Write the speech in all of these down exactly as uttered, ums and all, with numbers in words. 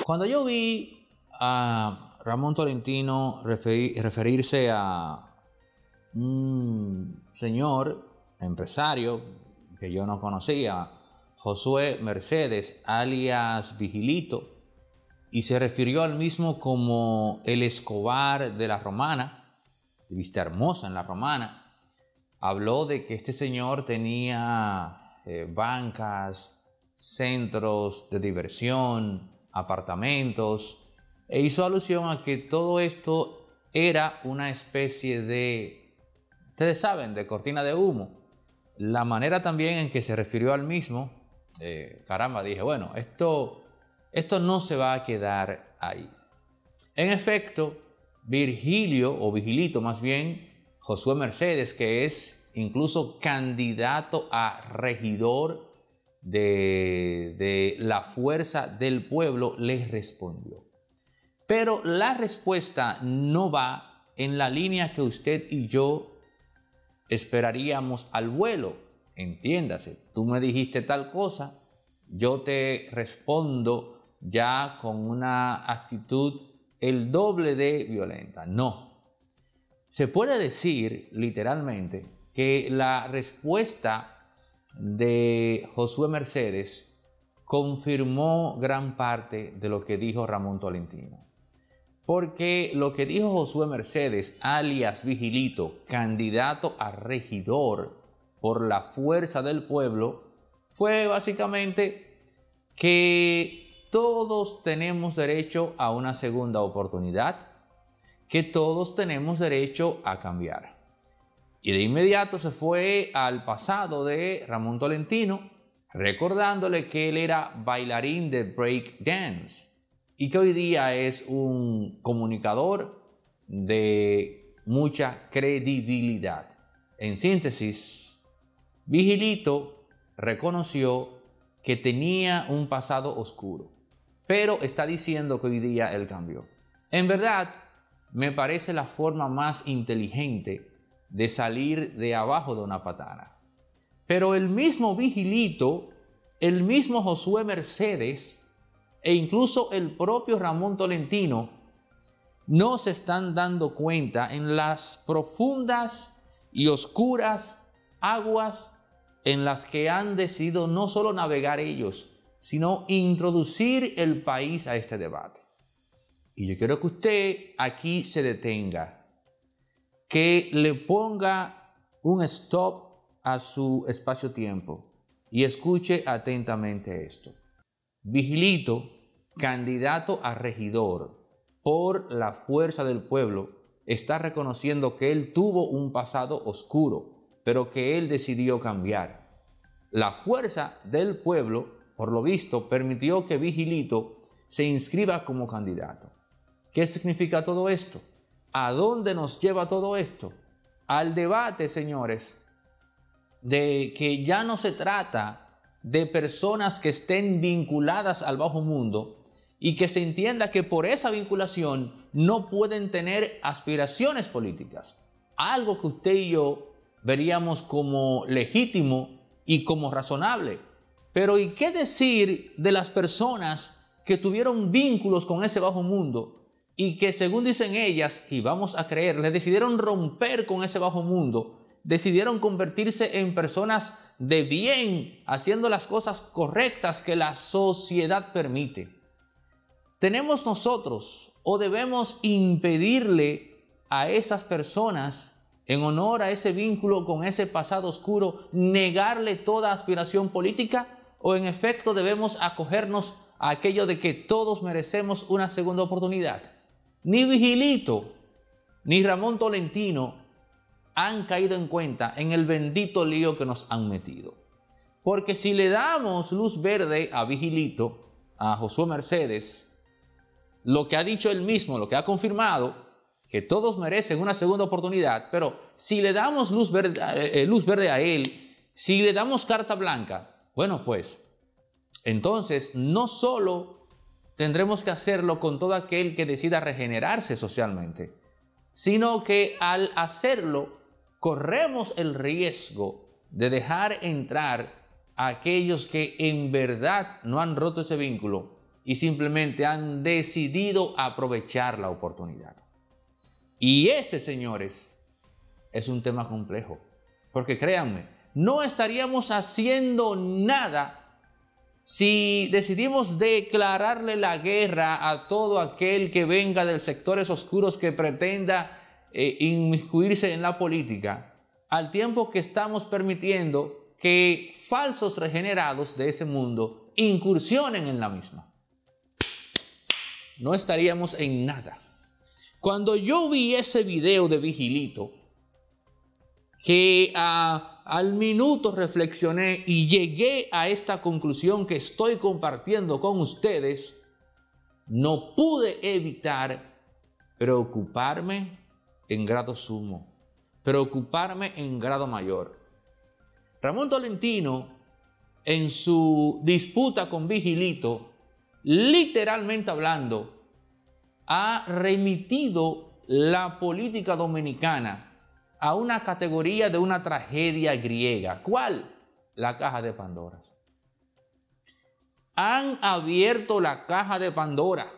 Cuando yo vi a Ramón Tolentino referir, referirse a un señor empresario que yo no conocía, Josué Mercedes, alias Vigilito, y se refirió al mismo como el Escobar de la Romana, de Vista Hermosa en la Romana. Habló de que este señor tenía eh, bancas, centros de diversión, apartamentos, e hizo alusión a que todo esto era una especie de, ustedes saben, de cortina de humo. La manera también en que se refirió al mismo, eh, caramba, dije, bueno, esto, esto no se va a quedar ahí. En efecto, Virgilio, o Vigilito más bien, Josué Mercedes, que es incluso candidato a regidor de, de la Fuerza del Pueblo, le respondió. Pero la respuesta no va en la línea que usted y yo esperaríamos al vuelo. Entiéndase, tú me dijiste tal cosa, yo te respondo ya con una actitud el doble de violenta. No. Se puede decir literalmente que la respuesta de Josué Mercedes confirmó gran parte de lo que dijo Ramón Tolentino. Porque lo que dijo Josué Mercedes, alias Vigilito, candidato a regidor por la Fuerza del Pueblo, fue básicamente que todos tenemos derecho a una segunda oportunidad, que todos tenemos derecho a cambiar. Y de inmediato se fue al pasado de Ramón Tolentino, recordándole que él era bailarín de break dance y que hoy día es un comunicador de mucha credibilidad. En síntesis, Vigilito reconoció que tenía un pasado oscuro, pero está diciendo que hoy día él cambió. En verdad, me parece la forma más inteligente de salir de abajo de una patana. Pero el mismo Vigilito, el mismo Josué Mercedes e incluso el propio Ramón Tolentino no se están dando cuenta en las profundas y oscuras aguas en las que han decidido no solo navegar ellos, sino introducir el país a este debate. Y yo quiero que usted aquí se detenga, que le ponga un stop a su espacio-tiempo y escuche atentamente esto. Vigilito, candidato a regidor por la Fuerza del Pueblo, está reconociendo que él tuvo un pasado oscuro, pero que él decidió cambiar. La Fuerza del Pueblo, por lo visto, permitió que Vigilito se inscriba como candidato. ¿Qué significa todo esto? ¿A dónde nos lleva todo esto? Al debate, señores, de que ya no se trata de personas que estén vinculadas al bajo mundo y que se entienda que por esa vinculación no pueden tener aspiraciones políticas. Algo que usted y yo veríamos como legítimo y como razonable. Pero ¿y qué decir de las personas que tuvieron vínculos con ese bajo mundo y que, según dicen ellas, y vamos a creerles, decidieron romper con ese bajo mundo, decidieron convertirse en personas de bien, haciendo las cosas correctas que la sociedad permite? ¿Tenemos nosotros o debemos impedirle a esas personas, en honor a ese vínculo con ese pasado oscuro, negarle toda aspiración política? ¿O en efecto debemos acogernos a aquello de que todos merecemos una segunda oportunidad? Ni Vigilito ni Ramón Tolentino han caído en cuenta en el bendito lío que nos han metido. Porque si le damos luz verde a Vigilito, a Josué Mercedes, lo que ha dicho él mismo, lo que ha confirmado, que todos merecen una segunda oportunidad, pero si le damos luz verde, eh, luz verde a él, si le damos carta blanca, bueno, pues entonces no solo tendremos que hacerlo con todo aquel que decida regenerarse socialmente, sino que al hacerlo corremos el riesgo de dejar entrar a aquellos que en verdad no han roto ese vínculo y simplemente han decidido aprovechar la oportunidad. Y ese, señores, es un tema complejo, porque créanme, no estaríamos haciendo nada si decidimos declararle la guerra a todo aquel que venga de sectores oscuros que pretenda eh, inmiscuirse en la política, al tiempo que estamos permitiendo que falsos regenerados de ese mundo incursionen en la misma. No estaríamos en nada. Cuando yo vi ese video de Vigilito, que uh, al minuto reflexioné y llegué a esta conclusión que estoy compartiendo con ustedes, no pude evitar preocuparme en grado sumo, preocuparme en grado mayor. Ramón Tolentino, en su disputa con Vigilito, literalmente hablando, ha remitido la política dominicana a una categoría de una tragedia griega. ¿Cuál? La caja de Pandora. Han abierto la caja de Pandora,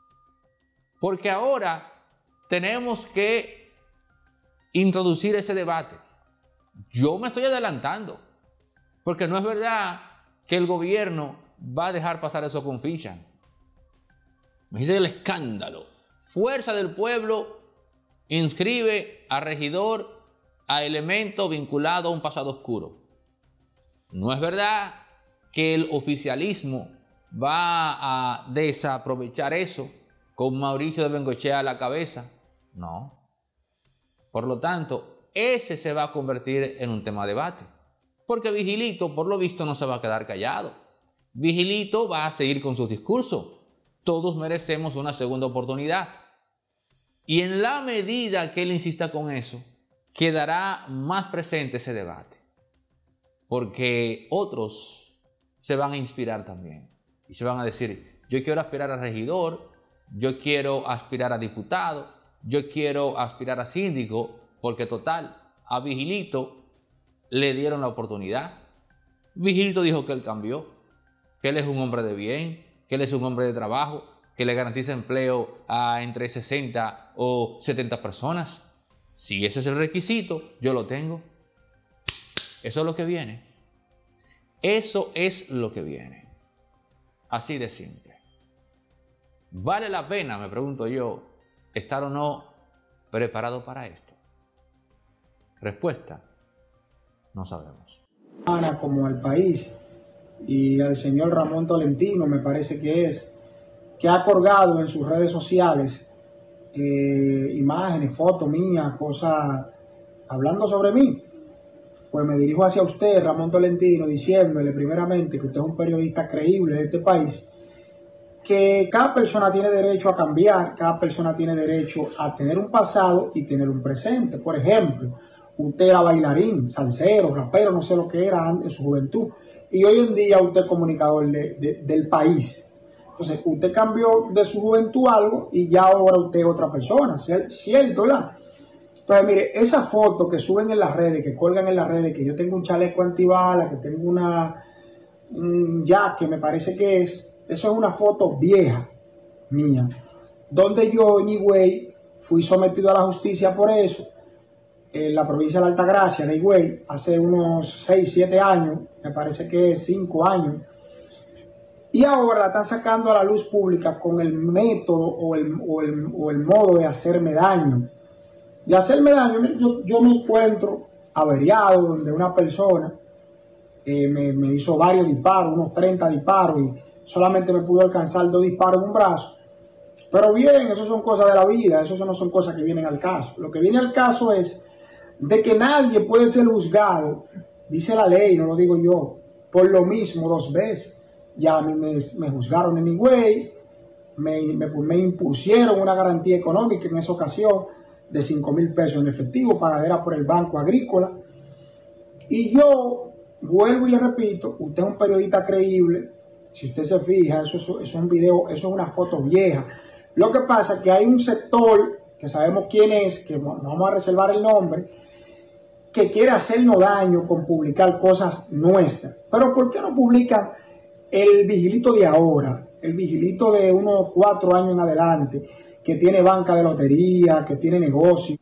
porque ahora tenemos que introducir ese debate. Yo me estoy adelantando, porque no es verdad que el gobierno va a dejar pasar eso con ficha. Me dice el escándalo. Fuerza del Pueblo inscribe a regidor a elemento vinculado a un pasado oscuro. No es verdad que el oficialismo va a desaprovechar eso con Mauricio de Bengoechea a la cabeza. No. Por lo tanto, ese se va a convertir en un tema de debate. Porque Vigilito, por lo visto, no se va a quedar callado. Vigilito va a seguir con sus discursos. Todos merecemos una segunda oportunidad. Y en la medida que él insista con eso, quedará más presente ese debate. Porque otros se van a inspirar también. Y se van a decir, yo quiero aspirar a regidor, yo quiero aspirar a diputado, yo quiero aspirar a síndico, porque total, a Vigilito le dieron la oportunidad. Vigilito dijo que él cambió, que él es un hombre de bien, que él es un hombre de trabajo, que le garantiza empleo a entre sesenta o setenta personas. Si ese es el requisito, yo lo tengo. Eso es lo que viene. Eso es lo que viene. Así de simple. ¿Vale la pena, me pregunto yo, estar o no preparado para esto? Respuesta, no sabemos. Como al país y al señor Ramón Tolentino, me parece que es, que ha colgado en sus redes sociales eh, imágenes, fotos mías, cosas hablando sobre mí. Pues me dirijo hacia usted, Ramón Tolentino, diciéndole primeramente que usted es un periodista creíble de este país, que cada persona tiene derecho a cambiar, cada persona tiene derecho a tener un pasado y tener un presente. Por ejemplo, usted era bailarín, salsero, rapero, no sé lo que era en su juventud, y hoy en día usted es comunicador de, de, del país. Entonces, usted cambió de su juventud algo y ya ahora usted es otra persona, ¿cierto? ¿Verdad? Entonces, mire, esa foto que suben en las redes, que colgan en las redes, que yo tengo un chaleco antibala, que tengo una un jack, que me parece que es, eso es una foto vieja mía, donde yo, anyway, fui sometido a la justicia por eso, en la provincia de la Altagracia, de Higüey, hace unos seis, siete años, me parece que cinco años, y ahora la están sacando a la luz pública con el método o el, o el, o el modo de hacerme daño. De hacerme daño, yo, yo me encuentro averiado, donde una persona eh, me, me hizo varios disparos, unos treinta disparos, y solamente me pudo alcanzar dos disparos en un brazo. Pero bien, eso son cosas de la vida, eso no son cosas que vienen al caso. Lo que viene al caso es de que nadie puede ser juzgado, dice la ley, no lo digo yo, por lo mismo dos veces. Ya a mí me, me juzgaron en Higüey, me, me, me impusieron una garantía económica en esa ocasión de cinco mil pesos en efectivo, pagadera por el Banco Agrícola. Y yo vuelvo y le repito, usted es un periodista creíble. Si usted se fija, eso, eso, eso es un video, eso es una foto vieja. Lo que pasa es que hay un sector, que sabemos quién es, que no vamos a reservar el nombre, que quiere hacernos daño con publicar cosas nuestras. Pero ¿por qué no publican el Vigilito de ahora? el vigilito de unos cuatro años en adelante, que tiene banca de lotería, que tiene negocio,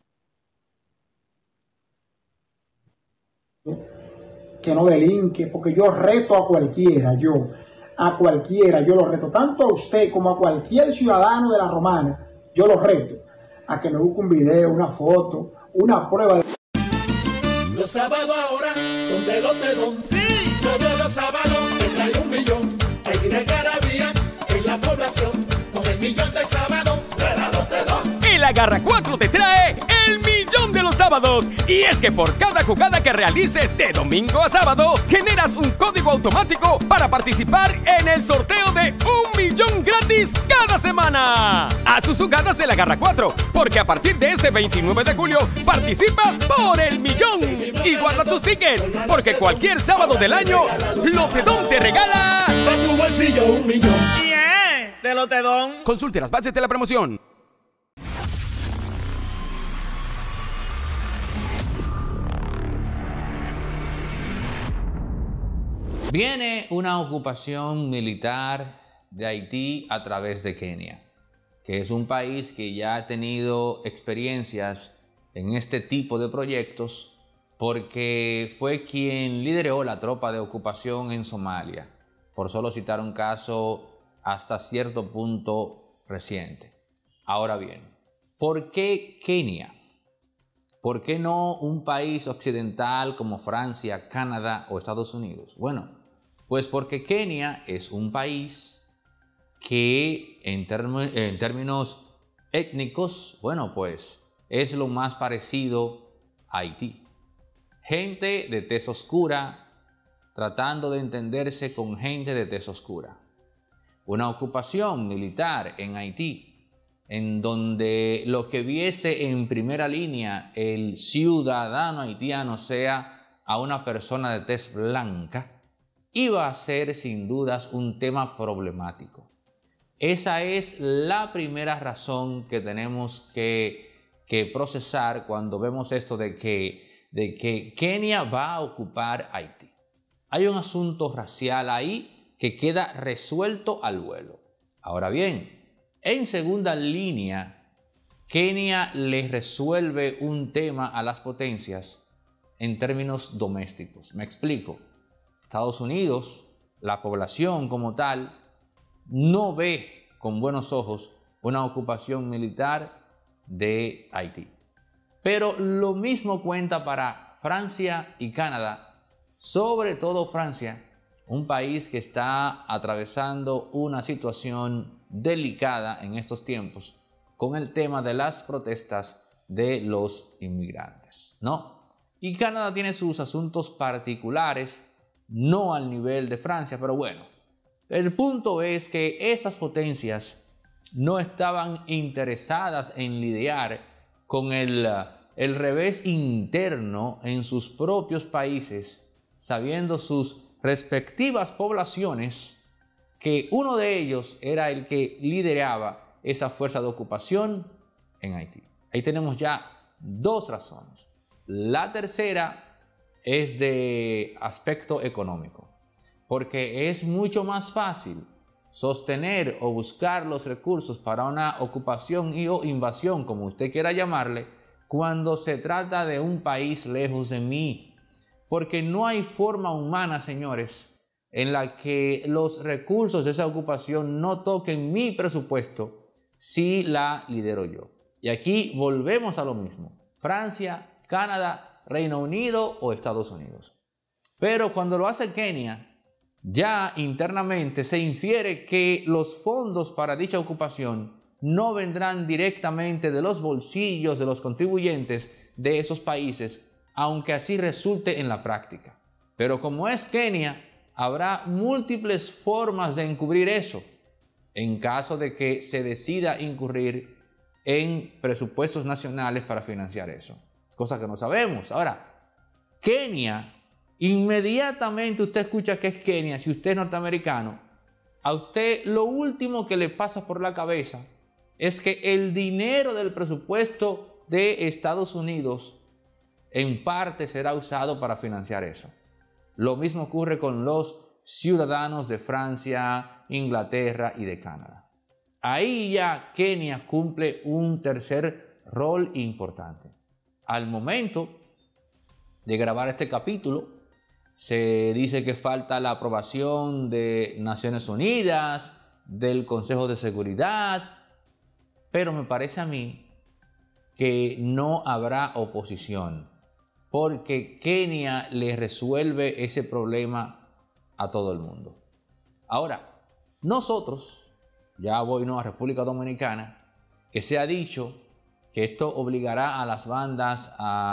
que no delinque, porque yo reto a cualquiera, yo, a cualquiera, yo lo reto, tanto a usted como a cualquier ciudadano de La Romana, yo lo reto a que me busque un video, una foto, una prueba de... Los sábados ahora son de Lotedón, sí, todos los sábados te trae un millón, hay de Carabía en la población, con el millón del sábado de la Lotedón. El Agarra cuatro te trae el millón de los sábados. Y es que por cada jugada que realices de domingo a sábado, generas un código automático para participar en el sorteo de un millón gratis cada semana. Haz tus jugadas del Agarra cuatro, porque a partir de este veintinueve de julio participas por el millón. Y guarda tus tickets, porque cualquier sábado del año, Lotedón te regala para tu bolsillo un millón. Yeah, de Lotedón. Consulte las bases de la promoción. Viene una ocupación militar de Haití a través de Kenia, que es un país que ya ha tenido experiencias en este tipo de proyectos porque fue quien lideró la tropa de ocupación en Somalia, por solo citar un caso hasta cierto punto reciente. Ahora bien, ¿por qué Kenia? ¿Por qué no un país occidental como Francia, Canadá o Estados Unidos? Bueno, pues porque Kenia es un país que en, en términos étnicos, bueno, pues es lo más parecido a Haití. Gente de tez oscura tratando de entenderse con gente de tez oscura. Una ocupación militar en Haití, en donde lo que viese en primera línea el ciudadano haitiano sea a una persona de tez blanca, iba a ser sin dudas un tema problemático. Esa es la primera razón que tenemos que, que procesar cuando vemos esto de que, de que Kenia va a ocupar Haití. Hay un asunto racial ahí que queda resuelto al vuelo. Ahora bien, en segunda línea, Kenia le resuelve un tema a las potencias en términos domésticos. Me explico. Estados Unidos, la población como tal, no ve con buenos ojos una ocupación militar de Haití. Pero lo mismo cuenta para Francia y Canadá, sobre todo Francia, un país que está atravesando una situación delicada en estos tiempos con el tema de las protestas de los inmigrantes, ¿no? Y Canadá tiene sus asuntos particulares, no al nivel de Francia, pero bueno, el punto es que esas potencias no estaban interesadas en lidiar con el, el revés interno en sus propios países, sabiendo sus respectivas poblaciones que uno de ellos era el que lideraba esa fuerza de ocupación en Haití. Ahí tenemos ya dos razones. La tercera es de aspecto económico, porque es mucho más fácil sostener o buscar los recursos para una ocupación y o invasión, como usted quiera llamarle, cuando se trata de un país lejos de mí, porque no hay forma humana, señores, en la que los recursos de esa ocupación no toquen mi presupuesto si la lidero yo. Y aquí volvemos a lo mismo: Francia, Canadá, Reino Unido o Estados Unidos. Pero cuando lo hace Kenia, ya internamente se infiere que los fondos para dicha ocupación no vendrán directamente de los bolsillos de los contribuyentes de esos países, aunque así resulte en la práctica. Pero como es Kenia, habrá múltiples formas de encubrir eso, en caso de que se decida incurrir en presupuestos nacionales para financiar eso. Cosa que no sabemos. Ahora, Kenia, inmediatamente usted escucha que es Kenia, si usted es norteamericano, a usted lo último que le pasa por la cabeza es que el dinero del presupuesto de Estados Unidos en parte será usado para financiar eso. Lo mismo ocurre con los ciudadanos de Francia, Inglaterra y de Canadá. Ahí ya Kenia cumple un tercer rol importante. Al momento de grabar este capítulo, se dice que falta la aprobación de Naciones Unidas, del Consejo de Seguridad, pero me parece a mí que no habrá oposición, porque Kenia le resuelve ese problema a todo el mundo. Ahora, nosotros, ya voy ¿no? a República Dominicana, que se ha dicho que esto obligará a las bandas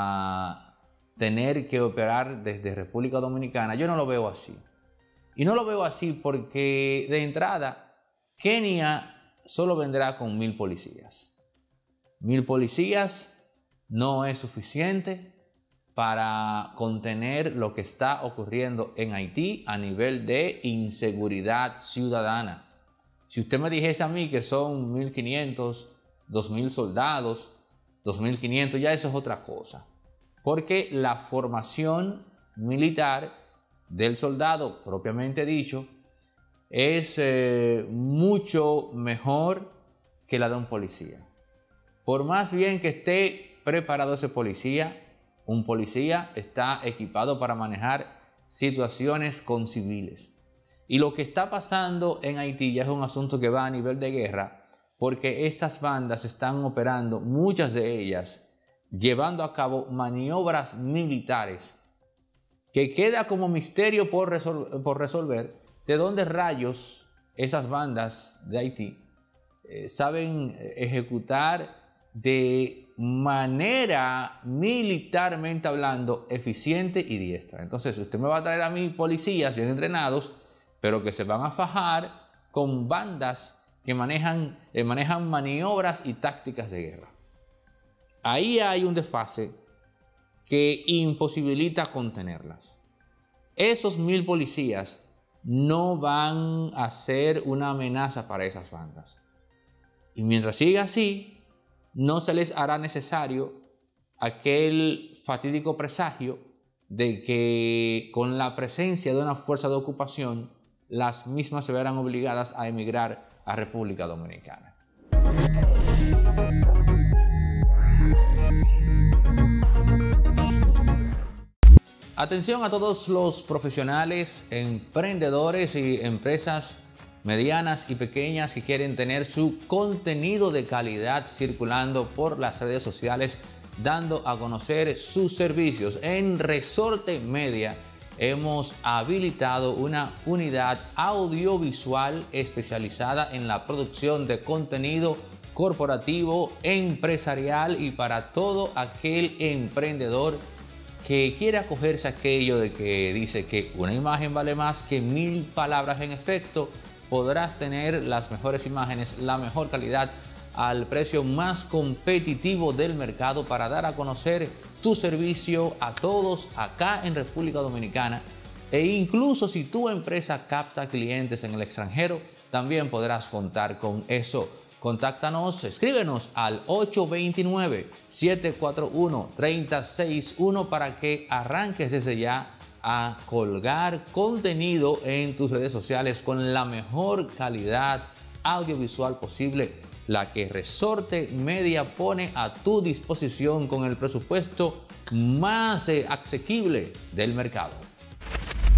a tener que operar desde República Dominicana. Yo no lo veo así. Y no lo veo así porque de entrada, Kenia solo vendrá con mil policías. Mil policías no es suficiente para contener lo que está ocurriendo en Haití a nivel de inseguridad ciudadana. Si usted me dijese a mí que son mil quinientos, dos mil soldados, dos mil quinientos, ya eso es otra cosa. Porque la formación militar del soldado, propiamente dicho, es eh, mucho mejor que la de un policía. Por más bien que esté preparado ese policía, un policía está equipado para manejar situaciones con civiles. Y lo que está pasando en Haití ya es un asunto que va a nivel de guerra, porque esas bandas están operando, muchas de ellas, llevando a cabo maniobras militares, que queda como misterio por, resol- por resolver de dónde rayos esas bandas de Haití eh, saben ejecutar de manera militarmente hablando eficiente y diestra. Entonces usted me va a traer a mí policías bien entrenados, pero que se van a fajar con bandas que manejan, eh, manejan maniobras y tácticas de guerra. Ahí hay un desfase que imposibilita contenerlas. Esos mil policías no van a ser una amenaza para esas bandas. Y mientras siga así, no se les hará necesario aquel fatídico presagio de que con la presencia de una fuerza de ocupación, las mismas se verán obligadas a emigrar a República Dominicana. Atención a todos los profesionales, emprendedores y empresas medianas y pequeñas que quieren tener su contenido de calidad circulando por las redes sociales, dando a conocer sus servicios. En Resorte Media hemos habilitado una unidad audiovisual especializada en la producción de contenido corporativo, empresarial y para todo aquel emprendedor que quiere acogerse a aquello de que dice que una imagen vale más que mil palabras. En efecto, podrás tener las mejores imágenes, la mejor calidad al precio más competitivo del mercado para dar a conocer tu servicio a todos acá en República Dominicana. E incluso si tu empresa capta clientes en el extranjero, también podrás contar con eso. Contáctanos, escríbenos al ocho dos nueve, siete cuatro uno, tres cero seis uno para que arranques desde ya a colgar contenido en tus redes sociales con la mejor calidad audiovisual posible, la que Resorte Media pone a tu disposición con el presupuesto más eh, asequible del mercado.